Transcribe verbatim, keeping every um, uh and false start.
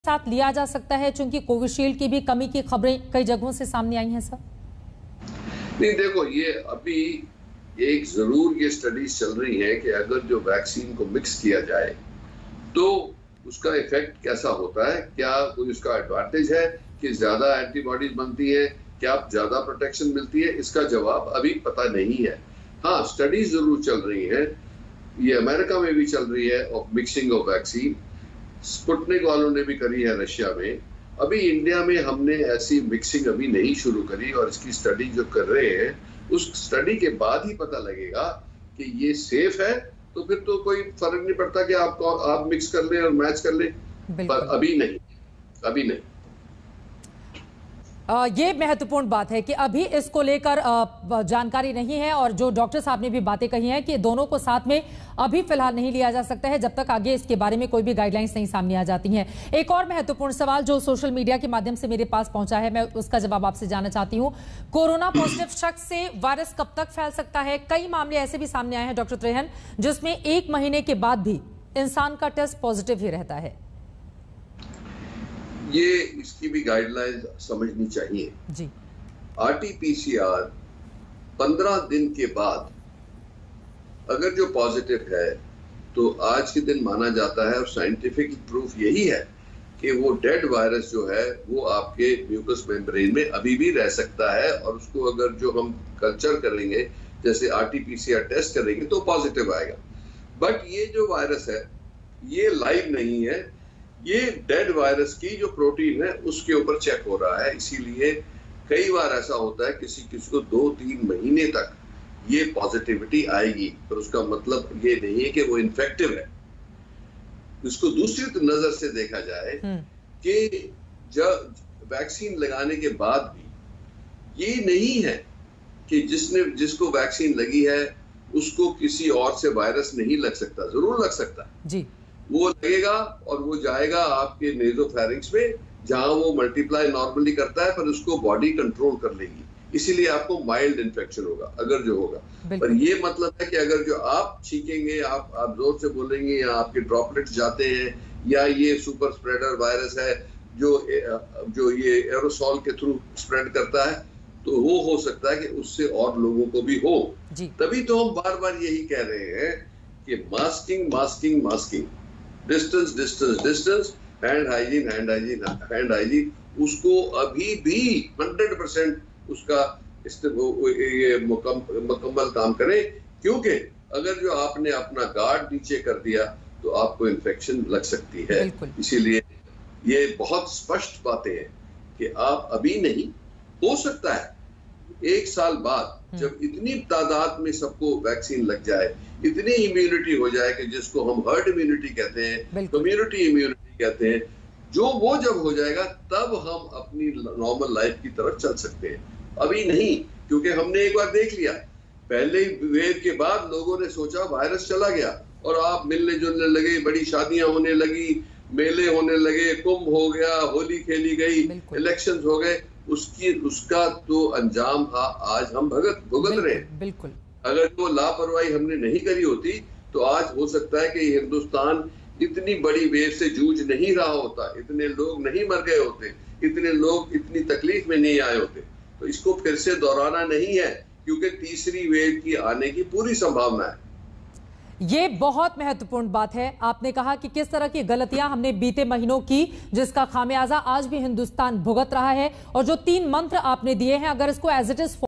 साथ लिया जा सकता है, चूंकि कोविशील्ड की भी कमी की खबरें कई जगहों से सामने आई हैं सर? नहीं, देखो, ये अभी एक जरूर ये स्टडीज चल रही है कि अगर जो वैक्सीन को मिक्स किया जाए तो उसका इफेक्ट कैसा होता है, क्या कोई उसका एडवांटेज है कि ज्यादा एंटीबॉडीज बनती है, क्या ज्यादा प्रोटेक्शन मिलती है, इसका जवाब अभी पता नहीं है। हाँ, स्टडीज जरूर चल रही है, ये अमेरिका में भी चल रही है of mixing of vaccine, Sputnik वालों ने भी करी है रशिया में। अभी इंडिया में हमने ऐसी मिक्सिंग अभी नहीं शुरू करी और इसकी स्टडी जो कर रहे हैं उस स्टडी के बाद ही पता लगेगा कि ये सेफ है, तो फिर तो कोई फर्क नहीं पड़ता कि आप आप मिक्स कर लें और मैच कर लें, पर अभी नहीं, अभी नहीं। आ, ये महत्वपूर्ण बात है कि अभी इसको लेकर जानकारी नहीं है और जो डॉक्टर साहब ने भी बातें कही हैं कि दोनों को साथ में अभी फिलहाल नहीं लिया जा सकता है जब तक आगे इसके बारे में कोई भी गाइडलाइंस नहीं सामने आ जाती हैं। एक और महत्वपूर्ण सवाल जो सोशल मीडिया के माध्यम से मेरे पास पहुंचा है, मैं उसका जवाब आपसे जानना चाहती हूं। कोरोना पॉजिटिव शख्स से वायरस कब तक फैल सकता है? कई मामले ऐसे भी सामने आए हैं डॉक्टर त्रेहन जिसमें एक महीने के बाद भी इंसान का टेस्ट पॉजिटिव ही रहता है। ये इसकी भी गाइडलाइंस समझनी चाहिए जी। आरटीपीसीआर पंद्रह दिन के बाद अगर जो पॉजिटिव है तो आज के दिन माना जाता है, और साइंटिफिक प्रूफ यही है कि वो डेड वायरस जो है वो आपके म्यूकस मेम्ब्रेन में अभी भी रह सकता है, और उसको अगर जो हम कल्चर करेंगे जैसे आरटीपीसीआर टेस्ट करेंगे तो पॉजिटिव आएगा। बट ये जो वायरस है ये लाइव नहीं है, ये डेड वायरस की जो प्रोटीन है उसके ऊपर चेक हो रहा है। इसीलिए कई बार ऐसा होता है किसी किसी को दो तीन महीने तक ये पॉजिटिविटी आएगी, पर उसका मतलब ये नहीं है कि वो इन्फेक्टिव है। इसको दूसरी नजर से देखा जाए कि जब वैक्सीन लगाने के बाद भी ये नहीं है कि जिसने जिसको वैक्सीन लगी है उसको किसी और से वायरस नहीं लग सकता, जरूर लग सकता है जी। वो लगेगा और वो जाएगा आपके नेजोफेरिंक्स में जहां वो मल्टीप्लाई नॉर्मली करता है, पर उसको बॉडी कंट्रोल कर लेगी, इसीलिए आपको माइल्ड इन्फेक्शन होगा अगर जो होगा। पर ये मतलब है कि अगर जो आप छींकेंगे, आप आप जोर से बोलेंगे या आपके ड्रॉपलेट्स जाते हैं, या ये सुपर स्प्रेडर वायरस है जो जो ये एरोसॉल के थ्रू स्प्रेड करता है, तो वो हो सकता है कि उससे और लोगों को भी हो। तभी तो हम बार बार यही कह रहे हैं कि masking masking masking, distance distance distance, hand hygiene hand hygiene hand hygiene, उसको अभी भी हंड्रेड परसेंट उसका ये मुकम्मल काम करें, क्योंकि अगर जो आपने अपना गार्ड नीचे कर दिया तो आपको इन्फेक्शन लग सकती है। इसीलिए ये बहुत स्पष्ट बातें हैं कि आप अभी नहीं, हो सकता है एक साल बाद जब इतनी तादाद में सबको वैक्सीन लग जाए, इतनी इम्यूनिटी हो जाए कि जिसको हम हर्ड इम्यूनिटी कहते हैं, कम्युनिटी इम्यूनिटी कहते हैं, जो वो जब हो जाएगा तब हम अपनी नॉर्मल लाइफ की तरफ चल सकते हैं। अभी नहीं, क्योंकि हमने एक बार देख लिया, पहले वेव के बाद लोगों ने सोचा वायरस चला गया और आप मिलने जुलने लगे, बड़ी शादियां होने लगी, मेले होने लगे, कुंभ हो गया, होली खेली गई, इलेक्शंस हो गए, उसकी उसका तो अंजाम आज हम भगत भुगत रहे हैं। बिल्कुल, अगर वो लापरवाही हमने नहीं करी होती तो आज हो सकता है कि हिंदुस्तान इतनी बड़ी वेव से जूझ नहीं रहा होता, इतने लोग नहीं मर गए होते, इतने लोग इतनी तकलीफ में नहीं आए होते। तो इसको फिर से दोहराना नहीं है, क्योंकि तीसरी वेव की आने की पूरी संभावना है। ये बहुत महत्वपूर्ण बात है। आपने कहा कि किस तरह की गलतियां हमने बीते महीनों की, जिसका खामियाजा आज भी हिंदुस्तान भुगत रहा है, और जो तीन मंत्र आपने दिए हैं, अगर इसको एज इट इज